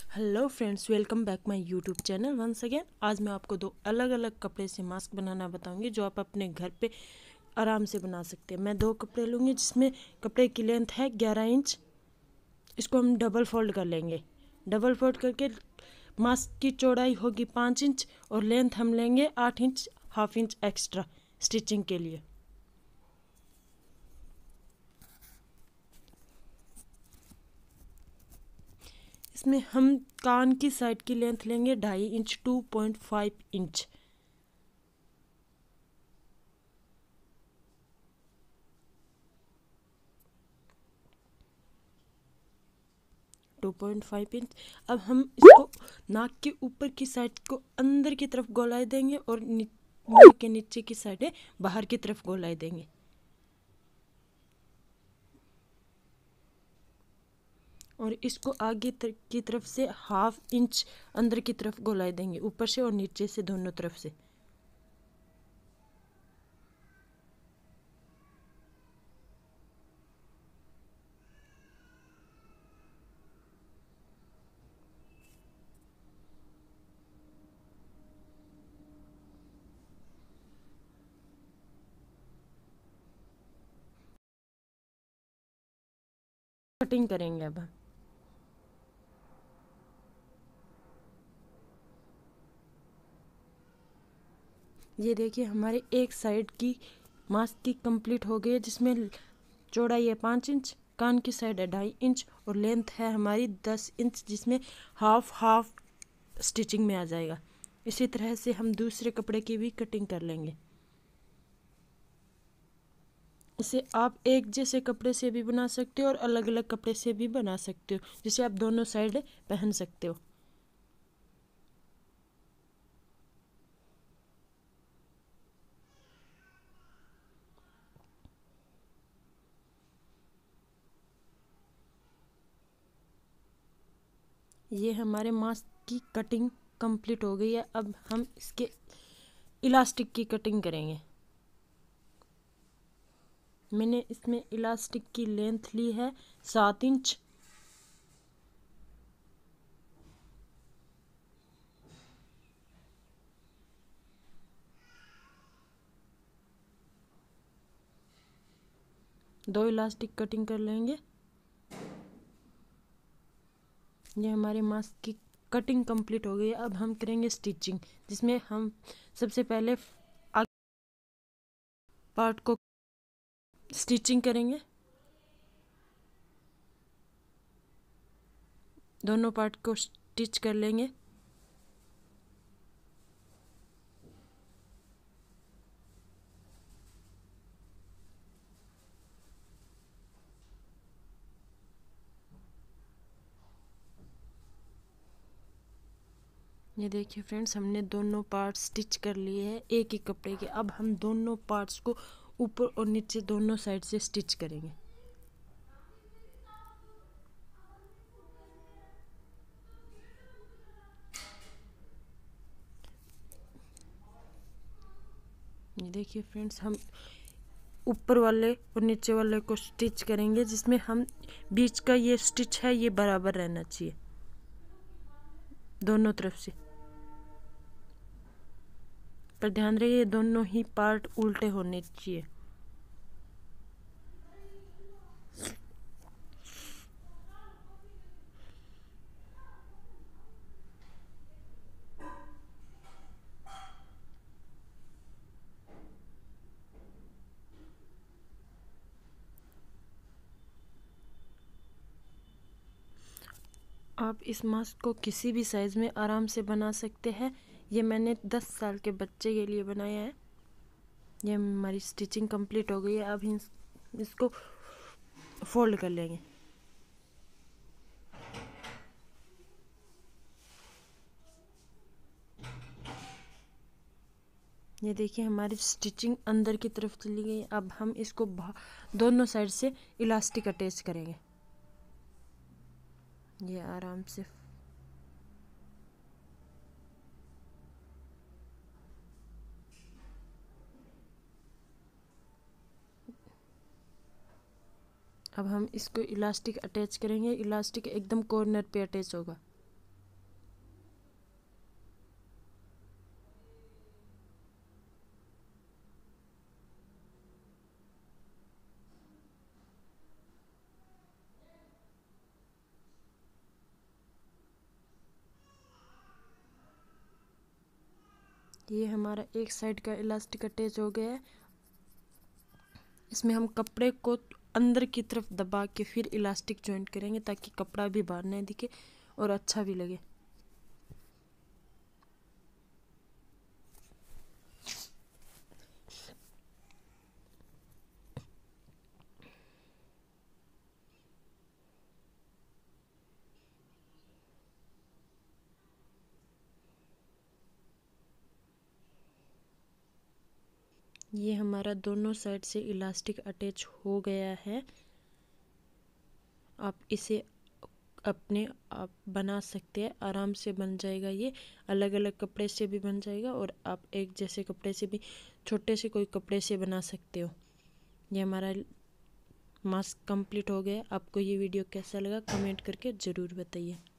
Hello friends, welcome back my YouTube channel once again. आज मैं आपको दो अलग अलग कपड़े से मास्क बनाना बताऊंगी जो आप अपने घर पे आराम से बना सकते हैं। मैं दो कपड़े लूँगी जिसमें कपड़े की लेंथ है 11 इंच। इसको हम डबल फोल्ड कर लेंगे। डबल फोल्ड करके मास्क की चौड़ाई होगी 5 इंच और लेंथ हम लेंगे 8 inch, half inch extra stitching के लिए। इसमें हम कान की साइड की लेंथ लेंगे 2.5 inch, 2.5 inch. Two point five inch. अब हम इसको नाक के ऊपर की साइड को अंदर की तरफ गोलाई देंगे और मुंह के नीचे की साइड बाहर की तरफ गोलाई देंगे। और इसको आगे की तरफ से हाफ इंच अंदर की तरफ गोलाई देंगे, ऊपर से और नीचे से, दोनों तरफ से। कटिंग करेंगे अब हम। ये देखिए, हमारे एक साइड की मास्क की कंप्लीट हो गई है, जिसमें चौड़ाई है 5 इंच, कान की साइड है 2.5 इंच और लेंथ है हमारी 10 इंच, जिसमें हाफ हाफ स्टिचिंग में आ जाएगा। इसी तरह से हम दूसरे कपड़े की भी कटिंग कर लेंगे। इसे आप एक जैसे कपड़े से भी बना सकते हो और अलग अलग कपड़े से भी बना सकते हो, जिसे आप दोनों साइड पहन सकते हो। ये हमारे मास्क की कटिंग कंप्लीट हो गई है। अब हम इसके इलास्टिक की कटिंग करेंगे। मैंने इसमें इलास्टिक की लेंथ ली है 7 इंच। दो इलास्टिक कटिंग कर लेंगे। ये हमारे मास्क की कटिंग कंप्लीट हो गई है। अब हम करेंगे स्टिचिंग, जिसमें हम सबसे पहले आगे पार्ट को स्टिचिंग करेंगे। दोनों पार्ट को स्टिच कर लेंगे। ये देखिए फ्रेंड्स, हमने दोनों पार्ट स्टिच कर लिए हैं एक ही कपड़े के। अब हम दोनों पार्ट्स को ऊपर और नीचे दोनों साइड से स्टिच करेंगे। ये देखिए फ्रेंड्स, हम ऊपर वाले और नीचे वाले को स्टिच करेंगे, जिसमें हम बीच का ये स्टिच है ये बराबर रहना चाहिए दोनों तरफ से। पर ध्यान रहे, ये दोनों ही पार्ट उल्टे होने चाहिए। आप इस मास्क को किसी भी साइज़ में आराम से बना सकते हैं। ये मैंने 10 साल के बच्चे के लिए बनाया है। ये हमारी स्टिचिंग कंप्लीट हो गई है। अब इसको फोल्ड कर लेंगे। ये देखिए, हमारी स्टिचिंग अंदर की तरफ चली गई। अब हम इसको दोनों साइड से इलास्टिक अटैच करेंगे। ये आराम से अब हम इसको इलास्टिक अटैच करेंगे। इलास्टिक एकदम कॉर्नर पे अटैच होगा। ये हमारा एक साइड का इलास्टिक अटैच हो गया है। इसमें हम कपड़े को अंदर की तरफ दबा के फिर इलास्टिक जॉइंट करेंगे ताकि कपड़ा भी बाहर नहीं दिखे और अच्छा भी लगे। ये हमारा दोनों साइड से इलास्टिक अटैच हो गया है। आप इसे अपने आप बना सकते हैं, आराम से बन जाएगा। ये अलग अलग कपड़े से भी बन जाएगा और आप एक जैसे कपड़े से भी, छोटे से कोई कपड़े से बना सकते हो। ये हमारा मास्क कंप्लीट हो गया। आपको ये वीडियो कैसा लगा कमेंट करके ज़रूर बताइए।